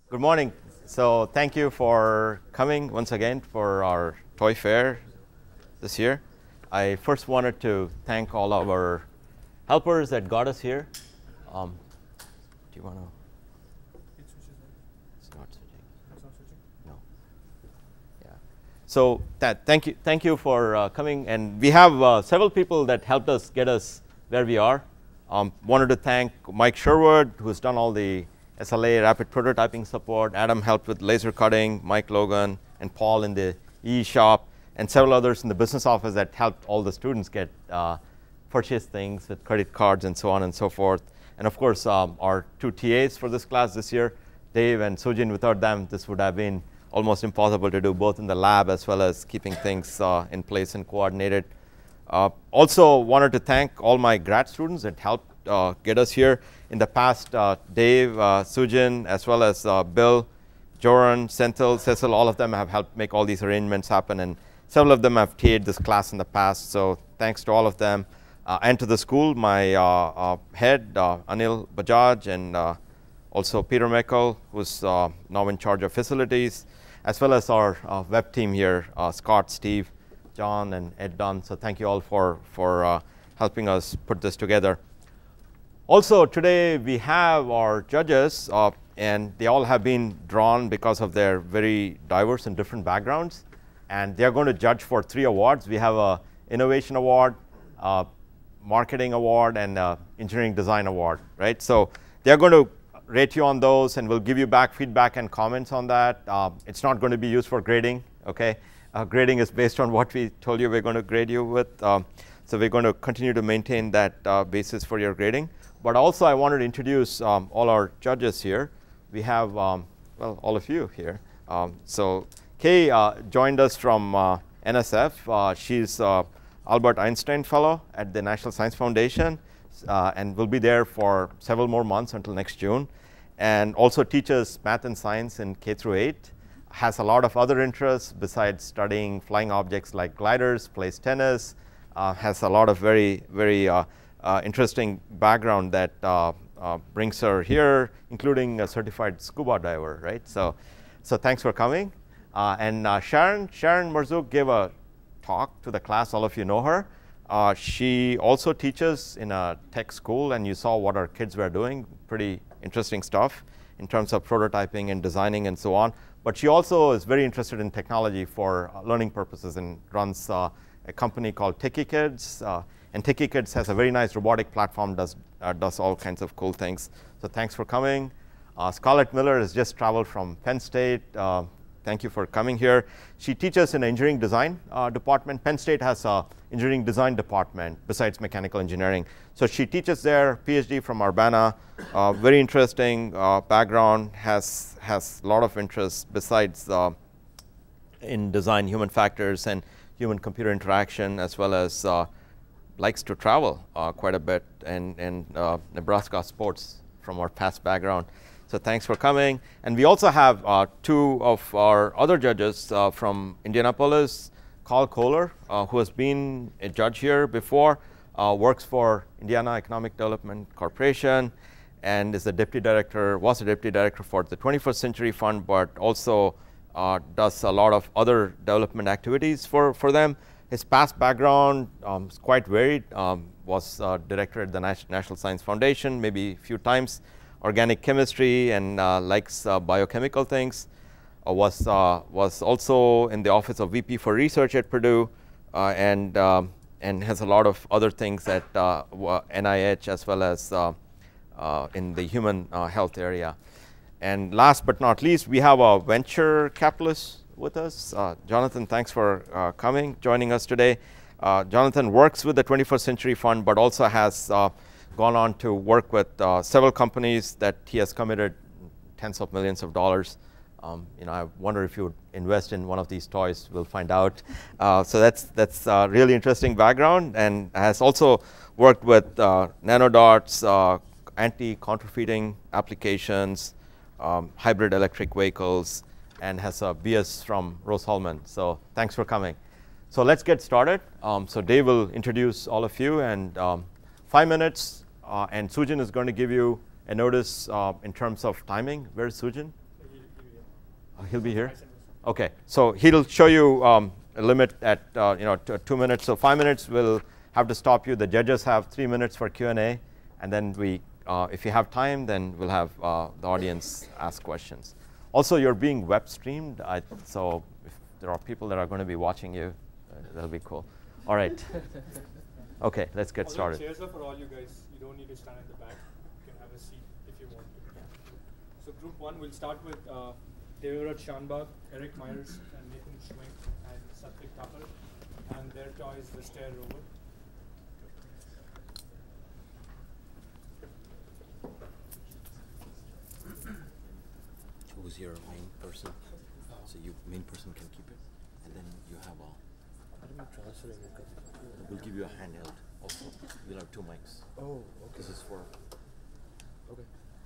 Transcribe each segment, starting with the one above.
Good morning. So thank you for coming once again for our toy fair this year. I first wanted to thank all of our helpers that got us here. Do you want to? It's not switching. No. Yeah. So thank you for coming, and we have several people that helped us get us where we are. Wanted to thank Mike Sherwood, who's done all the SLA rapid prototyping support. Adam helped with laser cutting, Mike Logan, and Paul in the EE shop, and several others in the business office that helped all the students get purchase things with credit cards and so on and so forth. And of course, our two TAs for this class this year, Dave and Sujin. Without them, this would have been almost impossible to do, both in the lab as well as keeping things in place and coordinated. Also wanted to thank all my grad students that helped get us here. In the past, Dave, Sujin, as well as Bill, Joran, Senthil, Cecil, all of them have helped make all these arrangements happen, and several of them have TA'd this class in the past, so thanks to all of them. And to the school, my head, Anil Bajaj, and also Peter Meckel, who's now in charge of facilities, as well as our web team here, Scott, Steve, John, and Ed Dunn. So thank you all for helping us put this together. Also, today we have our judges, and they all have been drawn because of their very diverse and different backgrounds. And they're going to judge for 3 awards. We have an Innovation Award, Marketing Award, and Engineering Design Award, right? So they're going to rate you on those, and we'll give you back feedback and comments on that. It's not going to be used for grading, okay? Grading is based on what we told you we're going to grade you with. So we're going to continue to maintain that basis for your grading. But also, I wanted to introduce all our judges here. We have, well, all of you here. So Kay joined us from NSF. She's Albert Einstein Fellow at the National Science Foundation, and will be there for several more months until next June. And also teaches math and science in K through 8. Has a lot of other interests besides studying flying objects like gliders, plays tennis, has a lot of very interesting background that brings her here, including a certified scuba diver, right? So thanks for coming. And Sharon Marzouk gave a talk to the class. All of you know her. She also teaches in a tech school, and you saw what our kids were doing. Pretty interesting stuff in terms of prototyping and designing and so on. But she also is very interested in technology for learning purposes, and runs a company called Techie Kids. And Techie Kids has a very nice robotic platform, does all kinds of cool things. So thanks for coming. Scarlett Miller has just traveled from Penn State. Thank you for coming here. She teaches in engineering design department. Penn State has an engineering design department besides mechanical engineering. So she teaches there, PhD from Urbana. Very interesting background, has a lot of interest besides in design, human factors, and human-computer interaction, as well as likes to travel quite a bit, and Nebraska sports from our past background. So thanks for coming. And we also have 2 of our other judges from Indianapolis. Carl Kohler, who has been a judge here before, works for Indiana Economic Development Corporation, and is the deputy director, was a deputy director for the 21st Century Fund, but also does a lot of other development activities for them. His past background is quite varied. Was director at the National Science Foundation, maybe a few times, organic chemistry, and likes biochemical things. Was also in the office of VP for research at Purdue, and has a lot of other things at NIH, as well as in the human health area. And last but not least, we have a venture capitalist with us. Jonathan, thanks for joining us today. Jonathan works with the 21st Century Fund, but also has gone on to work with several companies that he has committed tens of millions of dollars. I wonder if you would invest in one of these toys. We'll find out. So that's a really interesting background, and has also worked with nanodots, anti-counterfeiting applications, hybrid electric vehicles, and has a BS from Rose-Hulman. So thanks for coming. So let's get started. So Dave will introduce all of you, and 5 minutes, and Sujin is going to give you a notice in terms of timing. Where's Sujin? He'll be here? Okay, so he'll show you a limit at 2 minutes. So 5 minutes we'll have to stop you. The judges have 3 minutes for Q&A, and then if you have time, then we'll have the audience ask questions. Also, you're being web streamed, so if there are people that are going to be watching you, that'll be cool. All right. Okay, let's get started. Chairs are for all you guys. You don't need to stand in the back. You can have a seat if you want to. So group one, we'll start with Deviraj Shanbag, Eric Myers, and Nathan Schwenk, and Satvik Thapar. And their toy is the Stair Rover. Who's your main person? So you main person can keep it, and then you have a. How do we transfer it? We'll give you a handheld also. You'll have 2 mics. Oh, okay. This is for. Okay.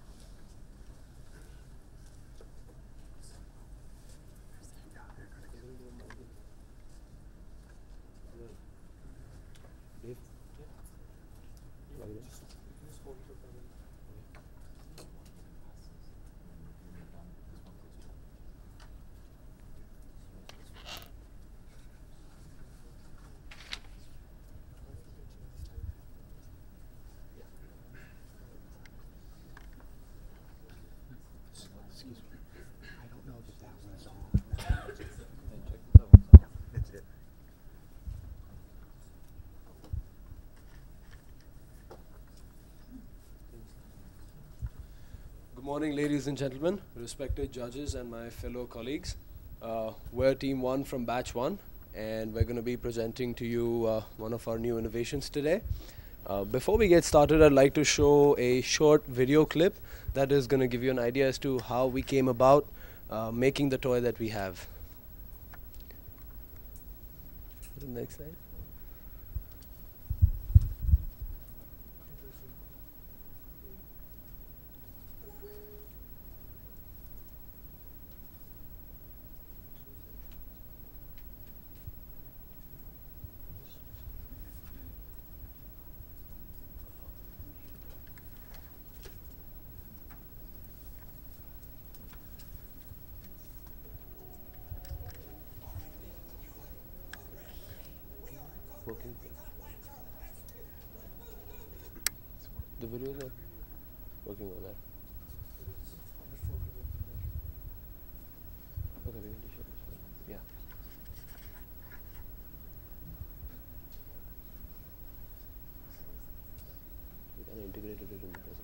Good morning, ladies and gentlemen, respected judges and my fellow colleagues. We're Team 1 from Batch 1, and we're going to be presenting to you one of our new innovations today. Before we get started, I'd like to show a short video clip that is going to give you an idea as to how we came about making the toy that we have. The next slide. Working. The videos are working over there. Okay, we're going to show this one. Yeah. We kind of integrated it in the presentation.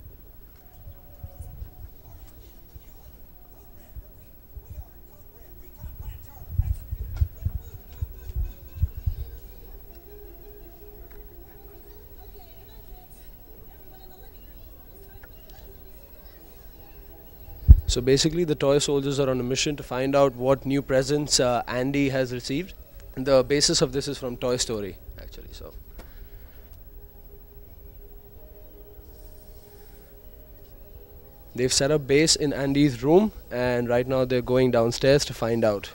So basically, the toy soldiers are on a mission to find out what new presents Andy has received. And the basis of this is from Toy Story, actually. So they've set up base in Andy's room, and right now they're going downstairs to find out.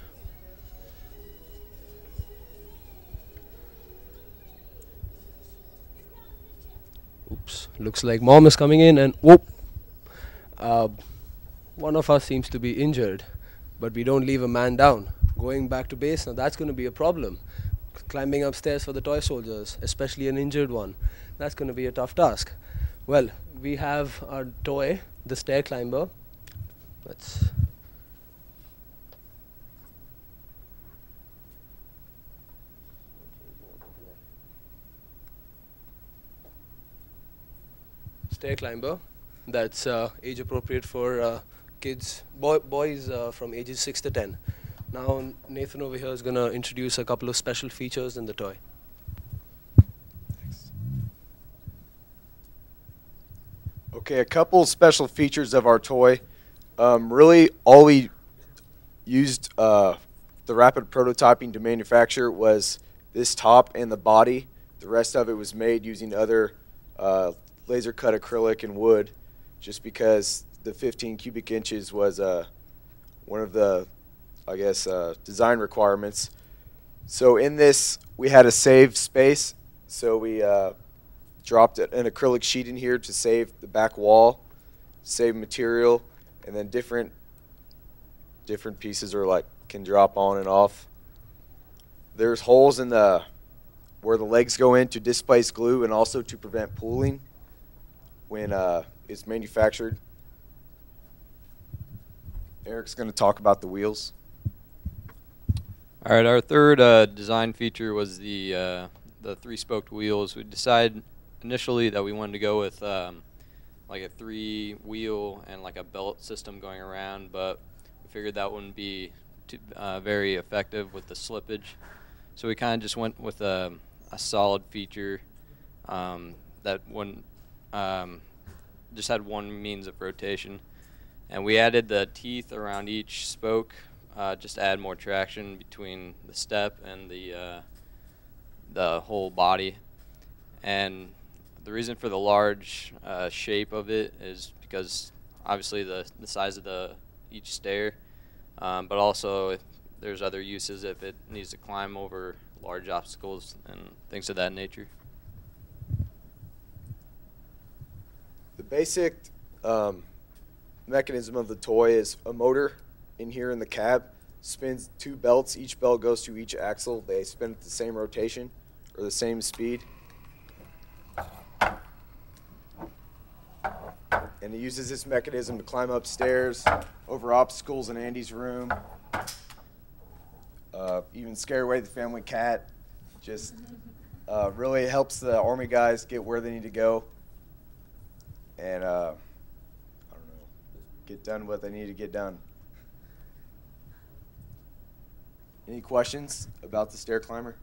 Oops, looks like mom is coming in, and whoop. One of us seems to be injured, but we don't leave a man down. Going back to base, now that's going to be a problem. Climbing upstairs for the toy soldiers, especially an injured one, that's going to be a tough task. Well, we have our toy, the stair climber. Let's stair climber. That's age appropriate for kids, boys from ages 6 to 10. Now Nathan over here is going to introduce a couple of special features in the toy. Okay, a couple special features of our toy. Really, all we used the rapid prototyping to manufacture was this top and the body. The rest of it was made using other laser cut acrylic and wood, just because the 15 cubic inches was one of the, I guess, design requirements. So in this, we had a save space, so we dropped an acrylic sheet in here to save the back wall, save material, and then different different pieces are like can drop on and off. There's holes in the where the legs go in to displace glue and also to prevent pooling when it's manufactured. Eric's going to talk about the wheels. All right, our third design feature was the 3-spoked wheels. We decided initially that we wanted to go with like a 3-wheel and like a belt system going around, but we figured that wouldn't be very effective with the slippage. So we kind of just went with a solid feature that wouldn't just had one means of rotation, and we added the teeth around each spoke. Just add more traction between the step and the whole body. And the reason for the large shape of it is because obviously the size of each stair, but also if there's other uses if it needs to climb over large obstacles and things of that nature. The basic mechanism of the toy is a motor in here in the cab, spins 2 belts. Each belt goes to each axle. They spin at the same rotation or the same speed. And it uses this mechanism to climb upstairs, over obstacles in Andy's room, even scare away the family cat. Just really helps the Army guys get where they need to go and, I don't know, get done what they need to get done. Any questions about the stair climber?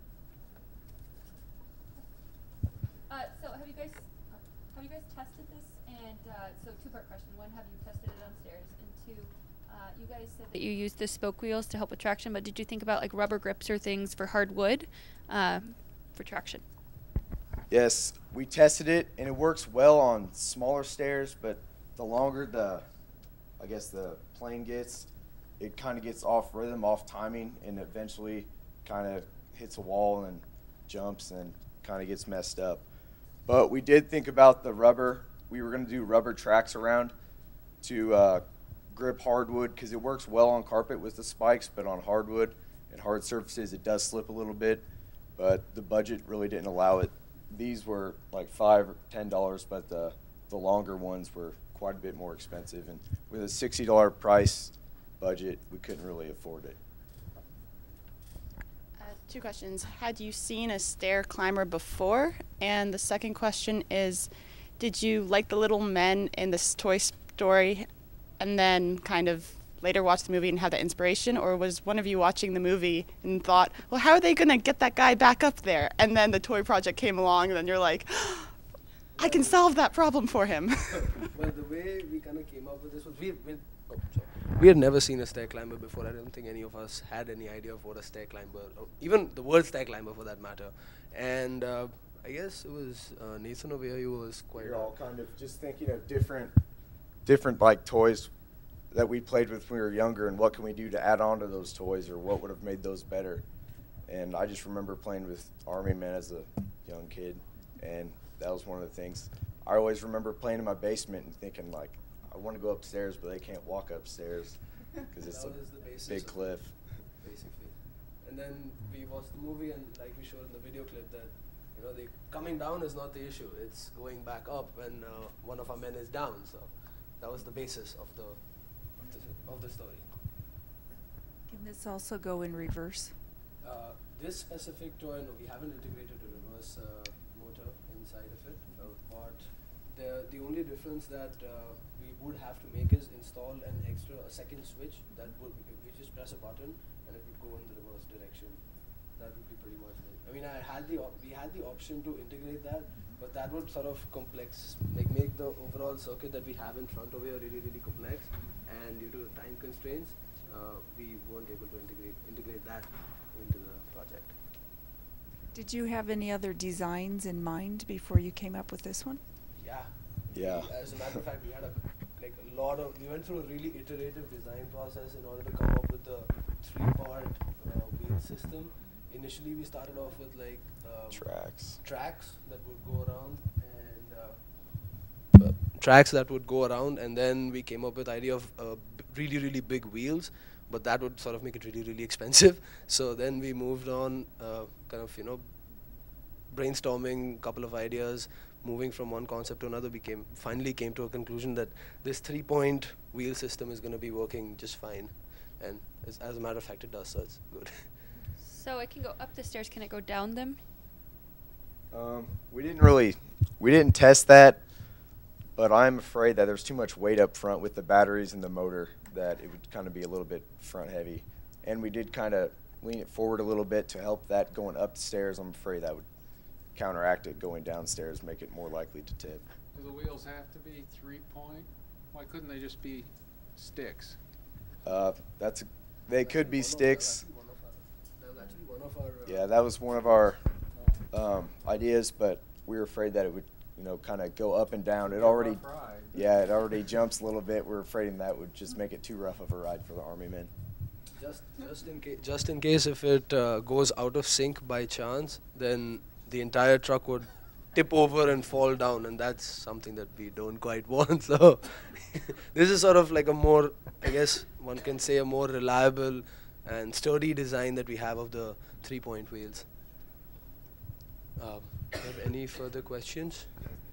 So have you guys tested this? And so 2-part question. 1, have you tested it on stairs? And 2, you guys said that you used the spoke wheels to help with traction, but did you think about like rubber grips or things for hard wood for traction? Yes, we tested it, and it works well on smaller stairs, but the longer the plane gets, it kind of gets off rhythm, off timing, and eventually kind of hits a wall and jumps and kind of gets messed up. But we did think about the rubber. We were going to do rubber tracks around to grip hardwood because it works well on carpet with the spikes, but on hardwood and hard surfaces it does slip a little bit, but the budget really didn't allow it. These were like $5 or $10, but the longer ones were quite a bit more expensive, and with a $60 price budget, we couldn't really afford it. 2 questions. Had you seen a stair climber before? And the second question is, did you like the little men in this Toy Story and then kind of later watch the movie and have that inspiration? Or was one of you watching the movie and thought, well, how are they going to get that guy back up there? And then the toy project came along and then you're like, I can solve that problem for him. Well, the way we kind of came up with this was we had never seen a stair climber before. I don't think any of us had any idea of what a stair climber, or even the word stair climber for that matter. And I guess it was Nathan over here who was quite... We're all kind of just thinking of different like toys that we played with when we were younger, and what can we do to add on to those toys, or what would have made those better. And I just remember playing with Army Men as a young kid, and that was one of the things. I always remember playing in my basement and thinking, like, I want to go upstairs, but they can't walk upstairs because it's a big cliff. Basically. And then we watched the movie, and like we showed in the video clip, that the coming down is not the issue. It's going back up when one of our men is down. So that was the basis of the story. Can this also go in reverse? This specific toy, no, we haven't integrated a reverse motor inside of it. But the only difference that we would have to make is install a second switch that would, we just press a button and it would go in the reverse direction. That would be pretty much it. I mean, we had the option to integrate that, but that would sort of make the overall circuit that we have in front of here really, really complex. And due to the time constraints, we weren't able to integrate that into the project. Did you have any other designs in mind before you came up with this one? Yeah. As a matter of fact, we had we went through a really iterative design process in order to come up with the 3-part wheel system. Initially, we started off with tracks that would go around, and then we came up with the idea of really, really big wheels, but that would sort of make it really, really expensive. So then we moved on, kind of, brainstorming a couple of ideas, moving from one concept to another. We finally came to a conclusion that this 3-point wheel system is going to be working just fine. And as a matter of fact, it does, so it's good. So it can go up the stairs. Can it go down them? We didn't test that, but I'm afraid that there's too much weight up front with the batteries and the motor that it would kind of be a little bit front heavy. And we did kind of lean it forward a little bit to help that going up the stairs. I'm afraid that would counteract it going downstairs, make it more likely to tip. Do the wheels have to be 3-point? Why couldn't they just be sticks? They could be sticks. Yeah, that was one of our ideas, but we were afraid that it would, kind of go up and down. It already jumps a little bit. We're afraid that would just make it too rough of a ride for the Army men. Just in case if it goes out of sync by chance, then the entire truck would tip over and fall down, and that's something that we don't quite want. So this is sort of like a more, I guess one can say, a more reliable and sturdy design that we have of the 3-point wheels. Do you have any further questions?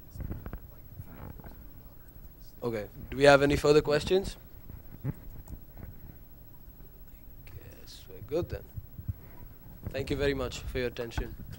Okay, do we have any further questions? Yes, we're good then. Thank you very much for your attention.